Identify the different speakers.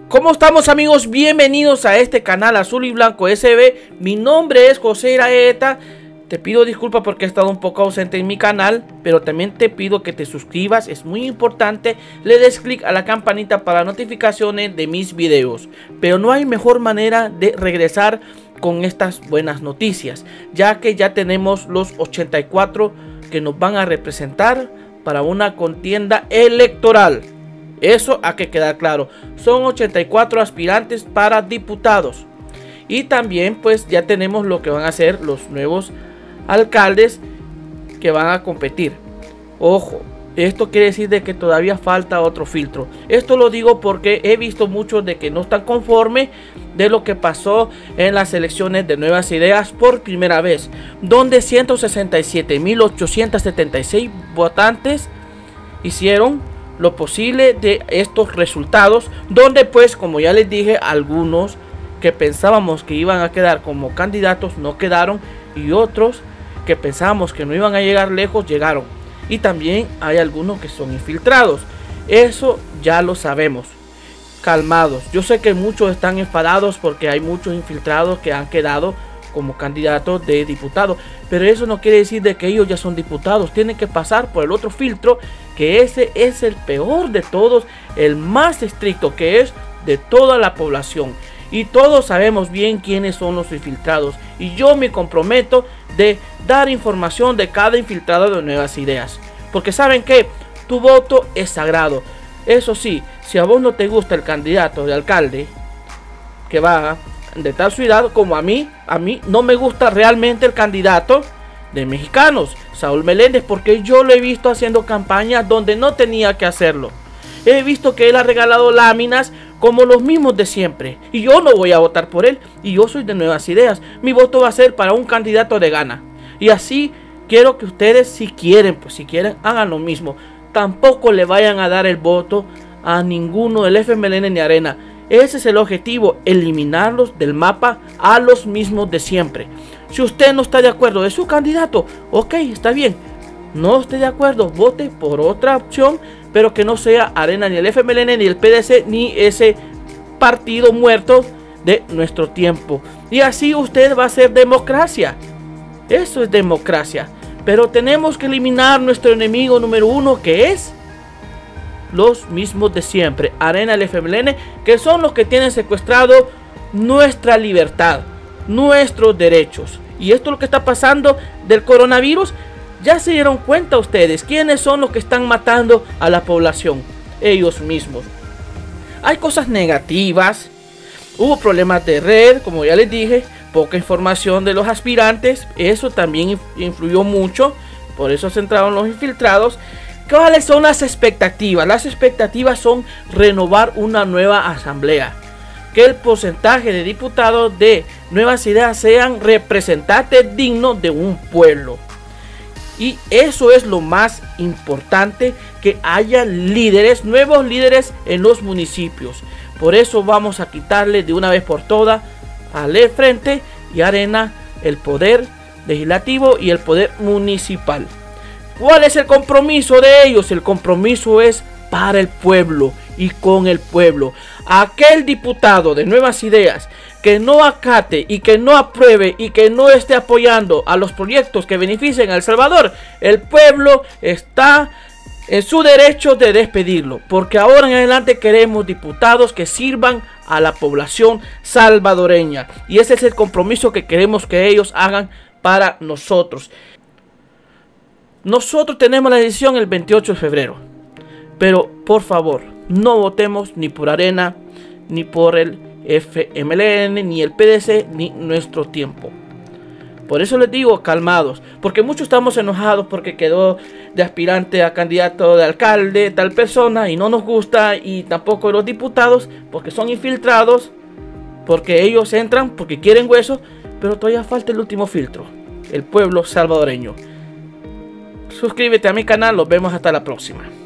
Speaker 1: ¿Cómo estamos, amigos? Bienvenidos a este canal Azul y Blanco SB. Mi nombre es José Iraeta. Te pido disculpas porque he estado un poco ausente en mi canal, pero también te pido que te suscribas, es muy importante. Le des clic a la campanita para notificaciones de mis videos. Pero no hay mejor manera de regresar con estas buenas noticias, ya que ya tenemos los 84 que nos van a representar para una contienda electoral. Eso hay que quedar claro. Son 84 aspirantes para diputados. Y también pues ya tenemos lo que van a ser los nuevos alcaldes que van a competir. Ojo, esto quiere decir de que todavía falta otro filtro. Esto lo digo porque he visto muchos de que no están conformes de lo que pasó en las elecciones de Nuevas Ideas por primera vez, donde 167.876 votantes hicieron lo posible de estos resultados, donde pues como ya les dije, algunos que pensábamos que iban a quedar como candidatos no quedaron, y otros que pensábamos que no iban a llegar lejos llegaron. Y también hay algunos que son infiltrados. Eso ya lo sabemos. Calmados. Yo sé que muchos están enfadados porque hay muchos infiltrados que han quedado como candidatos de diputados, pero eso no quiere decir de que ellos ya son diputados. Tienen que pasar por el otro filtro, que ese es el peor de todos, el más estricto, que es de toda la población. Y todos sabemos bien quiénes son los infiltrados, y yo me comprometo de dar información de cada infiltrado de Nuevas Ideas, porque saben que tu voto es sagrado. Eso sí, si a vos no te gusta el candidato de alcalde que va de tal ciudad, como a mí no me gusta realmente el candidato de Mexicanos, Saúl Meléndez, porque yo lo he visto haciendo campañas donde no tenía que hacerlo. He visto que él ha regalado láminas como los mismos de siempre, y yo no voy a votar por él, y yo soy de Nuevas Ideas. Mi voto va a ser para un candidato de gana, y así quiero que ustedes, si quieren, hagan lo mismo. Tampoco le vayan a dar el voto a ninguno del FMLN ni Arena. Ese es el objetivo, eliminarlos del mapa a los mismos de siempre. Si usted no está de acuerdo de su candidato, ok, está bien. No esté de acuerdo, vote por otra opción, pero que no sea Arena, ni el FMLN, ni el PDC, ni ese partido muerto de nuestro tiempo. Y así usted va a hacer democracia. Eso es democracia. Pero tenemos que eliminar nuestro enemigo número uno, que es los mismos de siempre, Arena, el FMLN, que son los que tienen secuestrado nuestra libertad, nuestros derechos. Y esto es lo que está pasando del coronavirus. Ya se dieron cuenta ustedes quiénes son los que están matando a la población, ellos mismos. Hay cosas negativas, hubo problemas de red, como ya les dije, poca información de los aspirantes, eso también influyó mucho, por eso se entraron los infiltrados. ¿Cuáles son las expectativas? Las expectativas son renovar una nueva asamblea, que el porcentaje de diputados de Nuevas Ideas sean representantes dignos de un pueblo. Y eso es lo más importante, que haya líderes, nuevos líderes en los municipios. Por eso vamos a quitarle de una vez por todas al Frente y Arena el poder legislativo y el poder municipal. ¿Cuál es el compromiso de ellos? El compromiso es para el pueblo y con el pueblo. Aquel diputado de Nuevas Ideas que no acate y que no apruebe y que no esté apoyando a los proyectos que beneficien a El Salvador, el pueblo está en su derecho de despedirlo, porque ahora en adelante queremos diputados que sirvan a la población salvadoreña, y ese es el compromiso que queremos que ellos hagan para nosotros. Nosotros tenemos la decisión el 28 de febrero, pero por favor no votemos ni por Arena, ni por el FMLN, ni el PDC, ni nuestro tiempo. Por eso les digo, calmados, porque muchos estamos enojados porque quedó de aspirante a candidato de alcalde tal persona y no nos gusta, y tampoco los diputados porque son infiltrados, porque ellos entran porque quieren hueso, pero todavía falta el último filtro, el pueblo salvadoreño. Suscríbete a mi canal, nos vemos hasta la próxima.